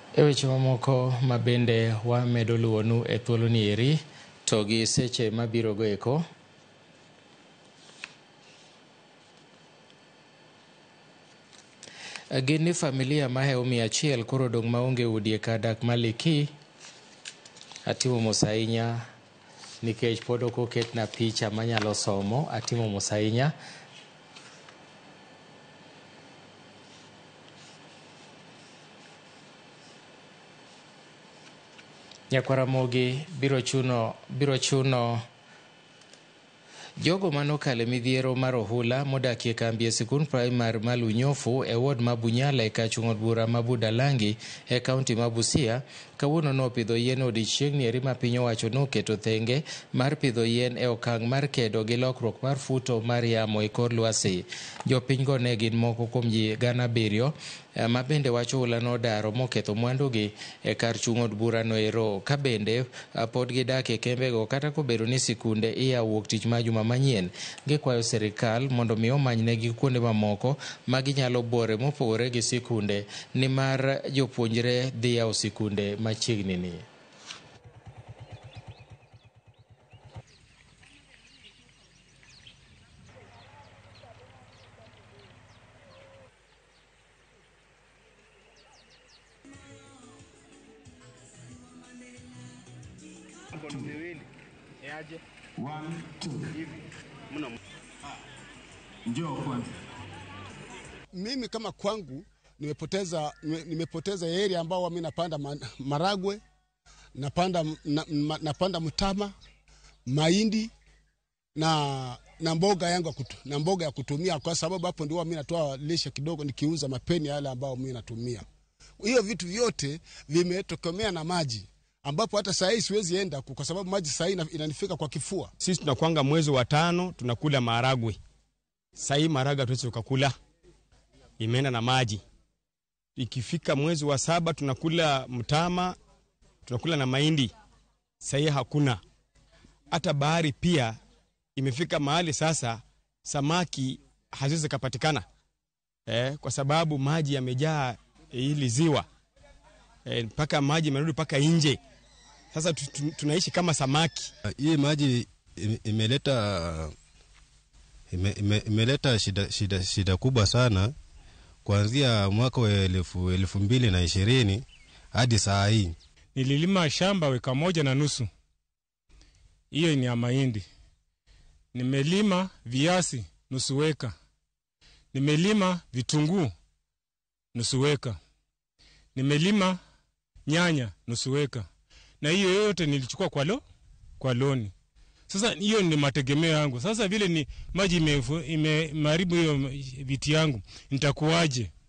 Eweche mamoko mabende wamedo luonu e thuolo ni eri to gi seche mabiro go eko. Gini familia maheo 100 koro dong maonge udi e kadak Maliki. Atimo mosainya nikech pod ok oketna picha manyalo somo. Atimo mosainya. Nyakwaramogi biro chuno jogo manokale midhiero mar ohula modakie kambi e sikund primar Malunyofu e ward ma Bunyala e kachung'od bura ma Budalangi e kaunti ma Busia kawuono nopidho yien odiochiengni eri ma piny owacho noketo thenge mar pidho yien e okang' mar kedo gi lokruok mar futo mar yamo e kor lwasi. Jopinygo ne gin moko kuom ji 7,000 ma bende wacho ohula nodaro moketho mwandugi e kar chung'od bura no ero ka bende pod gidak e kembego kata kobedo ni sikunde iya wuok tich ma juma manyien. Gikwayo serikal mondo mi omanynegi kuonde mamoko ma ginyalo bore mopogore gi sikunde nimar jopuonjre dhi yawo sikunde machiegni ni. Mimi kama kwangu nimepoteza area ambao mimi napanda maragwe, napanda mtama, mahindi na mboga yangu na mboga ya kutumia, kwa sababu hapo ndio mimi natoa lishe kidogo nikiuza mapeni yale ambao mimi natumia. Hiyo vitu vyote vimetokomea na maji, ambapo hata saa hii siwezi enda kwa sababu maji saa hii inanifika kwa kifua. Sisi tunakuanga mwezi wa 5 tunakula maharagwe. Saa hii maharagwe tuwezi tukakula, imeenda na maji. Ikifika mwezi wa 7 tunakula mtama, tunakula na mahindi. Saa hii hakuna. Hata bahari pia imefika mahali sasa samaki haziwezi kupatikana. Kwa sababu maji yamejaa hili ziwa. Mpaka maji yamerudi mpaka nje. Sasa tunaishi kama samaki. Hii maji imeleta shida kubwa sana kuanzia mwaka wa 2020 hadi saa hii. Nililima shamba 1.5 eka. Hiyo ni ya mahindi. Nimelima viazi 0.5 eka. Nimelima vitunguu 0.5 eka. Nimelima nyanya 0.5 eka. Na hiyo yote nilichukua kwa loni. Sasa hiyo ni mategemeo yangu. Sasa vile ni maji imeharibu hiyo viti yangu, nitakuaje?